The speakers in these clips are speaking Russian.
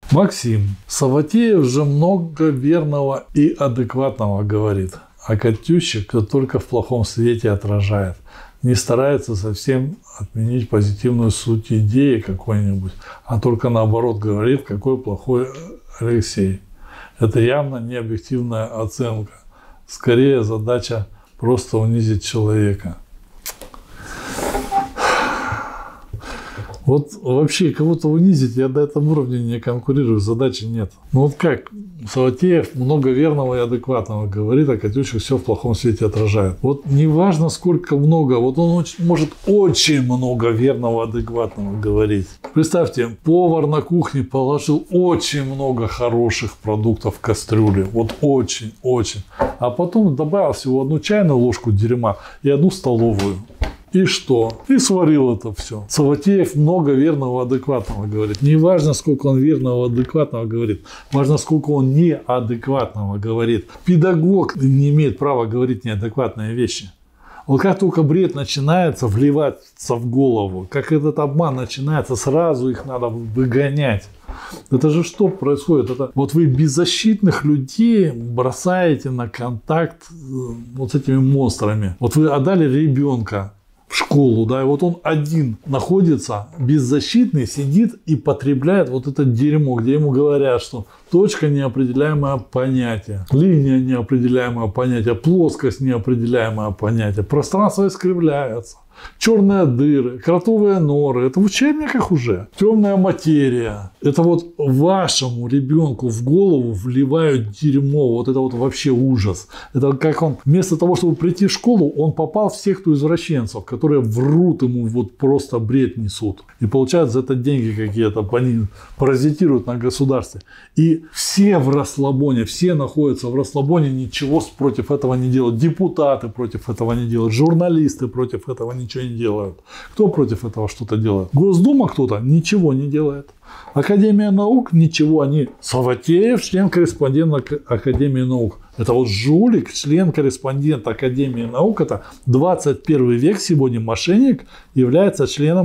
Максим. Саватеев же много верного и адекватного говорит, а Катющик только в плохом свете отражает. Не старается совсем отменить позитивную суть идеи какой-нибудь, а только наоборот говорит, какой плохой Алексей. Это явно не объективная оценка. Скорее задача просто унизить человека. Вот вообще кого-то унизить, я на этом уровне не конкурирую, задачи нет. Ну вот как, Саватеев много верного и адекватного говорит, а Катющик все в плохом свете отражает. Вот неважно сколько много, вот он может очень много верного, адекватного говорить. Представьте, повар на кухне положил очень много хороших продуктов в кастрюле, вот очень. А потом добавил всего 1 чайную ложку дерьма и 1 столовую. И что? И сварил это все. Саватеев много верного, адекватного говорит. Не важно, сколько он верного, адекватного говорит. Важно, сколько он неадекватного говорит. Педагог не имеет права говорить неадекватные вещи. Вот как только бред начинается вливаться в голову, как этот обман начинается, сразу их надо выгонять. Это же что происходит? Это вот вы беззащитных людей бросаете на контакт вот с этими монстрами. Вот вы отдали ребенка в школу, да, и вот он один находится, беззащитный, сидит и потребляет вот это дерьмо, где ему говорят, что точка – неопределяемое понятие, линия – неопределяемое понятие, плоскость – неопределяемое понятие, пространство искривляется. Черные дыры, кротовые норы, это в учебниках уже. Темная материя. Это вот вашему ребенку в голову вливают дерьмо. Вот это вот вообще ужас. Это как он, вместо того, чтобы прийти в школу, он попал в секту извращенцев, которые врут ему, вот просто бред несут. И получают за это деньги какие-то, они паразитируют на государстве. И все в расслабоне, все находятся в расслабоне, ничего против этого не делают. Депутаты против этого не делают, журналисты против этого ничего не делают. Кто против этого что-то делает? Госдума кто-то ничего не делает. Академия наук ничего. Они Саватеев, член-корреспондент Академии наук. Это вот жулик, член-корреспондент Академии наук. Это 21 век сегодня мошенник является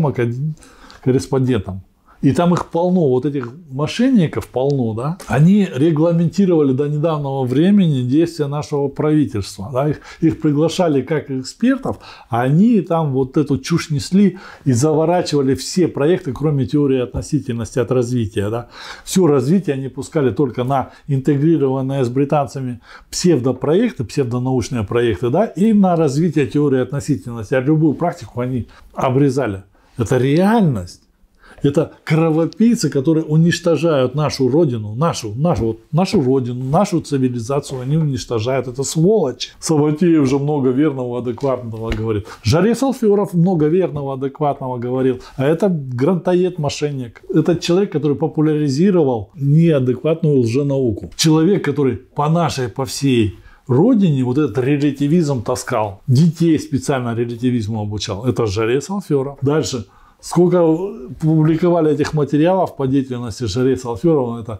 членом-корреспондентом. И там их полно, вот этих мошенников полно, да. Они регламентировали до недавнего времени действия нашего правительства. Да? Их приглашали как экспертов, а они там вот эту чушь несли и заворачивали все проекты, кроме теории относительности от развития. Да? Все развитие они пускали только на интегрированные с британцами псевдопроекты, псевдонаучные проекты, да, и на развитие теории относительности. А любую практику они обрезали. Это реальность. Это кровопийцы, которые уничтожают нашу родину, нашу родину, нашу цивилизацию, они уничтожают. Это сволочи. Саватеев же много верного, адекватного говорит. Жарес Алферов много верного, адекватного говорил. А это грантоед-мошенник. Это человек, который популяризировал неадекватную лженауку. Человек, который по всей родине вот этот релятивизм таскал. Детей специально релятивизму обучал. Это Жарес Алферов. Дальше. Сколько публиковали этих материалов по деятельности Жареса Алферова, это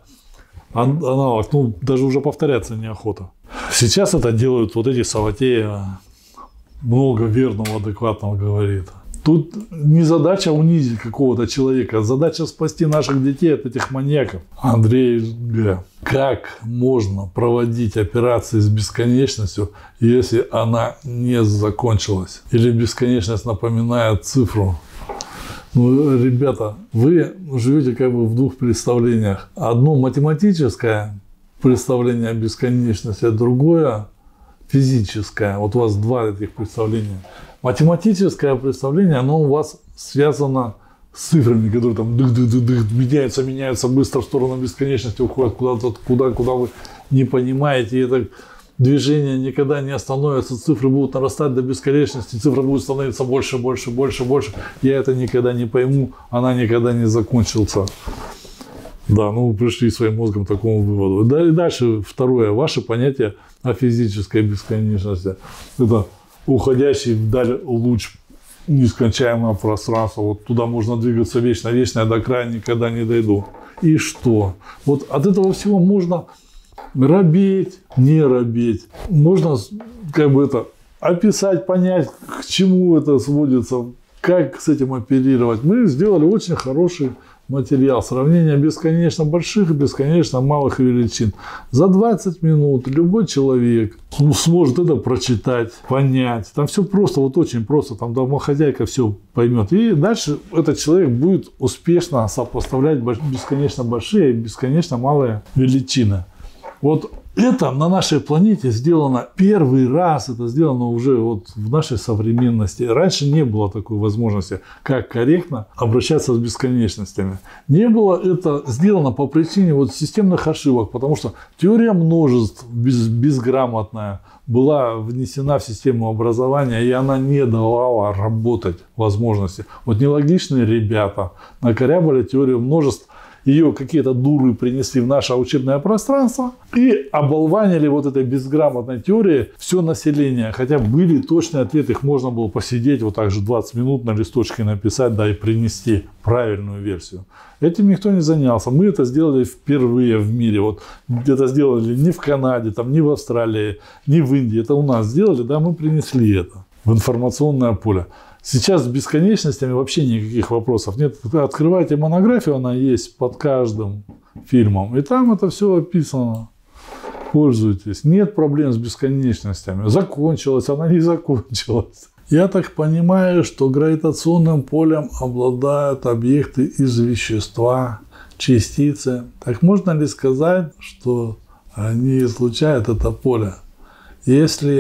аналог, даже уже повторяться неохота. Сейчас это делают вот эти Саватеевы, много верного, адекватного говорит. Тут не задача унизить какого-то человека, а задача спасти наших детей от этих маньяков. Андрей Г. Как можно проводить операции с бесконечностью, если она не закончилась? Или бесконечность напоминает цифру? Ну, ребята, вы живете как бы в двух представлениях. Одно математическое представление о бесконечности, а другое физическое. Вот у вас два этих представления. Математическое представление, оно у вас связано с цифрами, которые там меняются быстро в сторону бесконечности, уходят куда-то, куда вы не понимаете. И это движение никогда не остановится, цифры будут нарастать до бесконечности, цифры будут становиться больше. Я это никогда не пойму, она никогда не закончится. Да, вы пришли своим мозгом к такому выводу. Да, и дальше второе, ваше понятие о физической бесконечности. Это уходящий вдаль луч нескончаемого пространства. Вот туда можно двигаться вечно, я до края никогда не дойду. И что? Вот от этого всего можно робеть, не робеть. Можно как бы это описать, понять, к чему это сводится. как с этим оперировать? Мы сделали очень хороший материал. Сравнение бесконечно больших и бесконечно малых величин. За 20 минут любой человек сможет это прочитать, понять. Там все просто, вот очень просто. Там домохозяйка все поймет. И дальше этот человек будет успешно сопоставлять бесконечно большие и бесконечно малые величины. Вот это на нашей планете сделано первый раз, это сделано уже вот в нашей современности. Раньше не было такой возможности, как корректно обращаться с бесконечностями. Не было это сделано по причине вот системных ошибок, потому что теория множеств безграмотная была внесена в систему образования, и она не давала работать возможности. Вот нелогичные ребята накорябали теорию множеств, ее какие-то дуры принесли в наше учебное пространство и оболванили вот этой безграмотной теорией все население. Хотя были точные ответы, их можно было посидеть вот так же 20 минут на листочке написать, да, и принести правильную версию. Этим никто не занялся. Мы это сделали впервые в мире. Вот это сделали не в Канаде, там, не в Австралии, не в Индии. Это у нас сделали, да, мы принесли это в информационное поле. Сейчас с бесконечностями вообще никаких вопросов нет. Открывайте монографию, она есть под каждым фильмом. И там это все описано. Пользуйтесь. Нет проблем с бесконечностями. Закончилась, она не закончилась. Я так понимаю, что гравитационным полем обладают объекты из вещества, частицы. Так можно ли сказать, что они излучают это поле? Если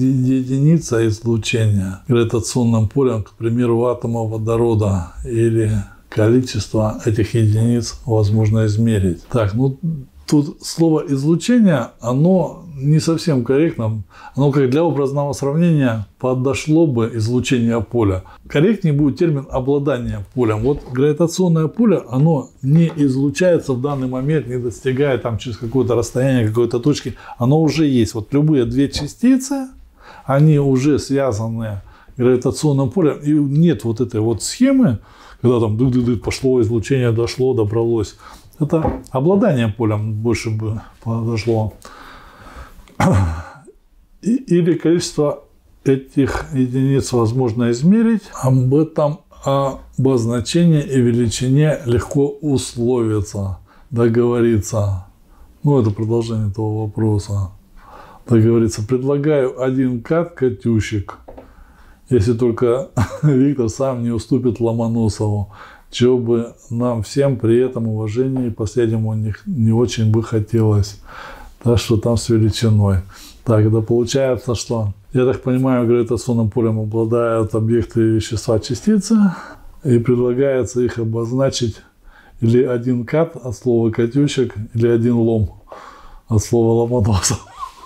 единица излучения гравитационным полем, к примеру, атома водорода, или количество этих единиц возможно измерить. Так, ну тут слово излучение, оно не совсем корректно. Оно как для образного сравнения подошло бы излучение поля. Корректнее будет термин обладание полем. Вот гравитационное поле, оно не излучается в данный момент, не достигает там через какое-то расстояние, какой-то точки. Оно уже есть. Вот любые две частицы, они уже связаны гравитационным полем. И нет вот этой вот схемы, когда там пошло излучение, дошло, добралось. Это обладание полем больше бы подошло. Или количество этих единиц возможно измерить. Об этом обозначении и величине легко условиться, договориться. Ну, это продолжение этого вопроса. Договориться. Предлагаю 1 кат Катюшек, если только Виктор сам не уступит Ломоносову, чего бы нам всем при этом уважении последнему не очень бы хотелось. Так что там с величиной. Так, это получается, что, я так понимаю, гравитационным полем обладают объекты вещества частицы, и предлагается их обозначить или 1 кат от слова Катюшек, или 1 лом от слова Ломоносов.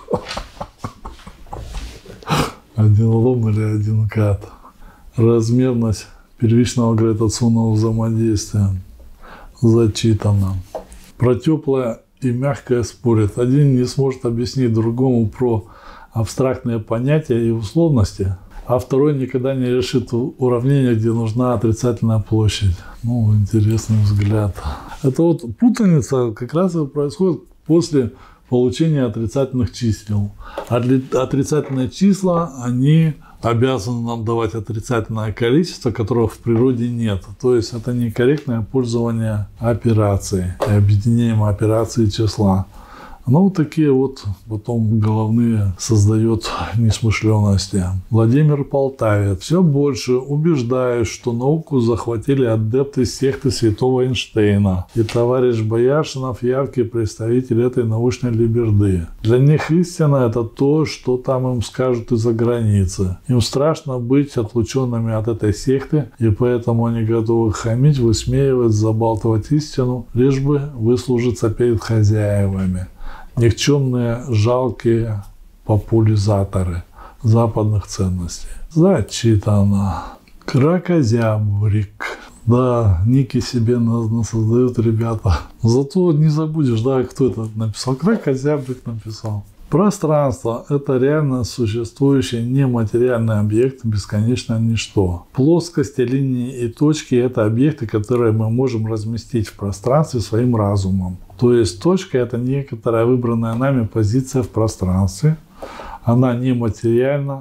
1 лом или 1 кат. Размерность первичного гравитационного взаимодействия зачитана. Про теплое и мягкое спорят. Один не сможет объяснить другому про абстрактные понятия и условности, а второй никогда не решит уравнение, где нужна отрицательная площадь. Ну, интересный взгляд. Это вот путаница как раз и происходит после получения отрицательных чисел. Отрицательные числа, они обязаны нам давать отрицательное количество, которого в природе нет. То есть это некорректное пользование операцией, объединением операции числа. Но вот такие вот потом головные создает несмышленности. Владимир Полтавец. Все больше убеждаюсь, что науку захватили адепты секты святого Эйнштейна. И товарищ Бояршинов яркий представитель этой научной либерды. Для них истина – это то, что там им скажут из-за границы. Им страшно быть отлученными от этой секты, и поэтому они готовы хамить, высмеивать, забалтывать истину, лишь бы выслужиться перед хозяевами. Никчемные, жалкие популяризаторы западных ценностей. Зачитано. Кракозябрик. Да, ники себе создают ребята. Зато не забудешь, да, кто это написал. Кракозябрик написал. Пространство – это реально существующий нематериальный объект, бесконечно ничто. Плоскости, линии и точки – это объекты, которые мы можем разместить в пространстве своим разумом. То есть точка – это некоторая выбранная нами позиция в пространстве. Она нематериальна,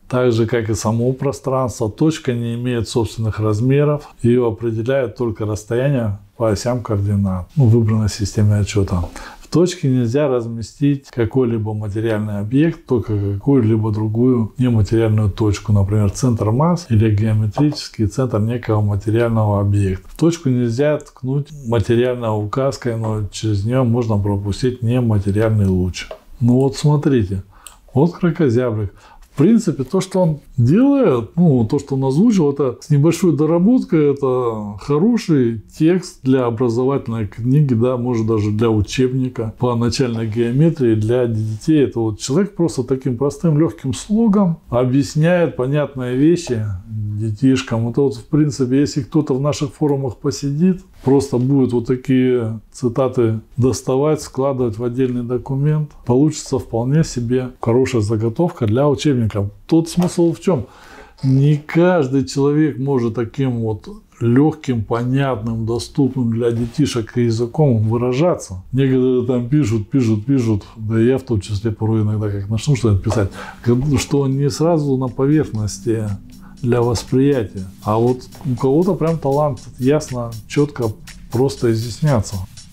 Так же, как и само пространство, точка не имеет собственных размеров, ее определяет только расстояние по осям координат, выбранной системе отчета. В точке нельзя разместить какой-либо материальный объект, только какую-либо другую нематериальную точку, например, центр масс или геометрический центр некого материального объекта. В точку нельзя ткнуть материальной указкой, но через нее можно пропустить нематериальный луч. Ну вот смотрите, вот кракозябрик. В принципе, то, что он делает, то, что он озвучил, это с небольшой доработкой, это хороший текст для образовательной книги, да, может даже для учебника по начальной геометрии для детей. Это вот человек просто таким простым легким слогом объясняет понятные вещи детишкам. Это вот, в принципе, если кто-то в наших форумах посидит, просто будет вот такие цитаты доставать, складывать в отдельный документ, получится вполне себе хорошая заготовка для учебника. Тот смысл в чем? Не каждый человек может таким вот легким, понятным, доступным для детишек языком выражаться. Некоторые там пишут, да и я в том числе порой иногда как начну что-нибудь писать, что не сразу на поверхности для восприятия. А вот у кого-то прям талант ясно, четко, просто изъясняться.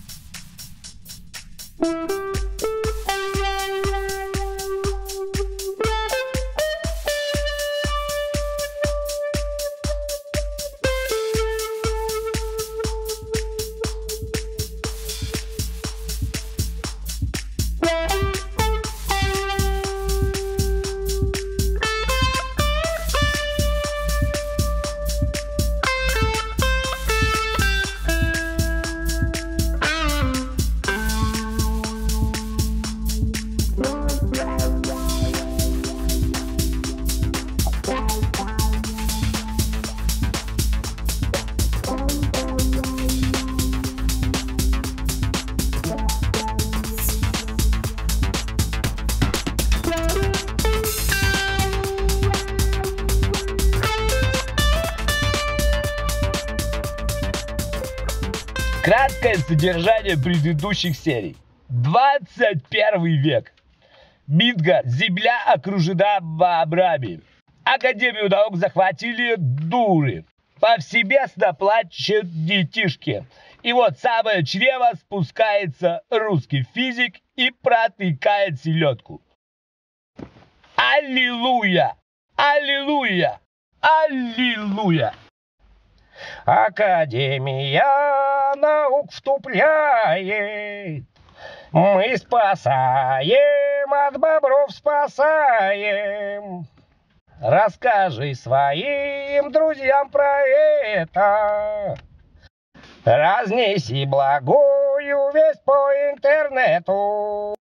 Краткое содержание предыдущих серий. 21 век. Мидгард, земля окружена бобрами. Академию наук захватили дуры. Повсеместно плачут детишки. И вот самое чрево спускается русский физик и протыкает селедку. Аллилуйя! Аллилуйя! Аллилуйя! Академия наук вступляет. Мы спасаем, от бобров спасаем. Расскажи своим друзьям про это. Разнеси благую весть по интернету.